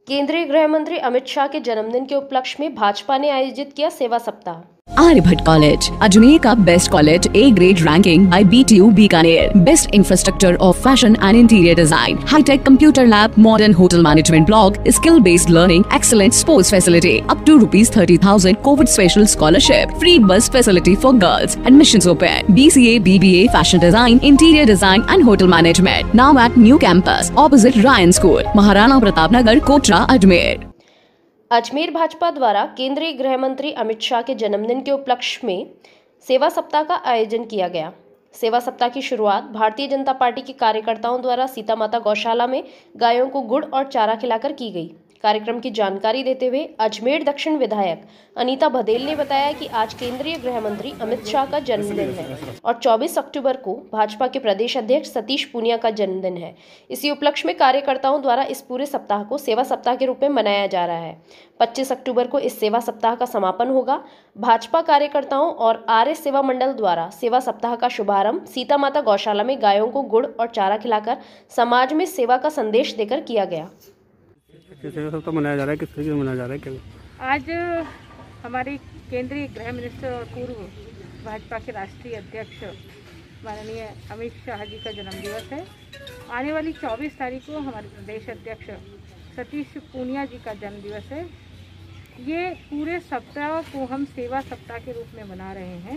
केंद्रीय गृह मंत्री अमित शाह के जन्मदिन के उपलक्ष्य में भाजपा ने आयोजित किया सेवा सप्ताह। आर्यभट्ट कॉलेज, अजमेर का best college, A grade ranking by BTU Bikaner, best infrastructure of fashion and interior design, hitech computer lab, modern hotel management block, skill based learning, excellent sports facility, up to ₹30,000 covid special scholarship, free bus facility for girls, admissions open, BCA, BBA, fashion design, interior design and hotel management, now at new campus opposite Ryan school, Maharana Pratap Nagar, Kotra, Ajmer. Ajmer Bhajpa द्वारा केंद्रीय गृह मंत्री अमित शाह के जन्मदिन के उपलक्ष्य में सेवा सप्ताह का आयोजन किया गया। सेवा सप्ताह की शुरुआत भारतीय जनता पार्टी के कार्यकर्ताओं द्वारा सीता माता गौशाला में गायों को गुड़ और चारा खिलाकर की गई। कार्यक्रम की जानकारी देते हुए अजमेर दक्षिण विधायक अनीता भदेल ने बताया कि आज केंद्रीय गृह मंत्री अमित शाह का जन्मदिन है और 24 अक्टूबर को भाजपा के प्रदेश अध्यक्ष सतीश पूनिया का जन्मदिन है। इसी उपलक्ष्य में कार्यकर्ताओं द्वारा इस पूरे सप्ताह को सेवा सप्ताह के रूप में मनाया जा रहा है। 25 अक्टूबर को इस सेवा सप्ताह का समापन होगा। भाजपा कार्यकर्ताओं और आर्य सेवा मंडल द्वारा सेवा सप्ताह का शुभारंभ सीता माता गौशाला में गायों को गुड़ और चारा खिलाकर समाज में सेवा का संदेश देकर किया गया। सेवा सप्ताह मनाया जा रहा है, किस तरीके से मनाया जा रहा है? क्या आज हमारे केंद्रीय गृह मिनिस्टर और पूर्व भाजपा के राष्ट्रीय अध्यक्ष माननीय अमित शाह जी का जन्मदिवस है। आने वाली 24 तारीख को हमारे प्रदेश अध्यक्ष सतीश पूनिया जी का जन्मदिवस है। ये पूरे सप्ताह को हम सेवा सप्ताह के रूप में मना रहे हैं।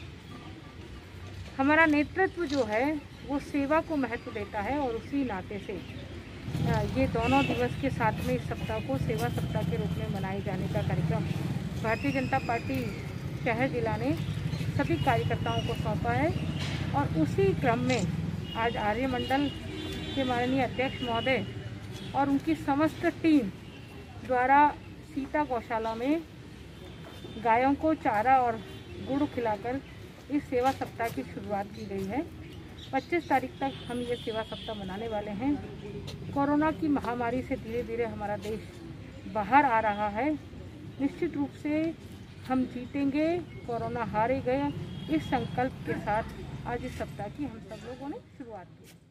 हमारा नेतृत्व जो है वो सेवा को महत्व देता है और उसी नाते से ये दोनों दिवस के साथ में इस सप्ताह को सेवा सप्ताह के रूप में मनाए जाने का कार्यक्रम भारतीय जनता पार्टी शहर जिला ने सभी कार्यकर्ताओं को सौंपा है। और उसी क्रम में आज आर्य मंडल के माननीय अध्यक्ष महोदय और उनकी समस्त टीम द्वारा सीता गौशाला में गायों को चारा और गुड़ खिलाकर इस सेवा सप्ताह की शुरुआत की गई है। 25 तारीख तक हम ये सेवा सप्ताह मनाने वाले हैं। कोरोना की महामारी से धीरे धीरे हमारा देश बाहर आ रहा है। निश्चित रूप से हम जीतेंगे, कोरोना हारेगा, इस संकल्प के साथ आज इस सप्ताह की हम सब लोगों ने शुरुआत की।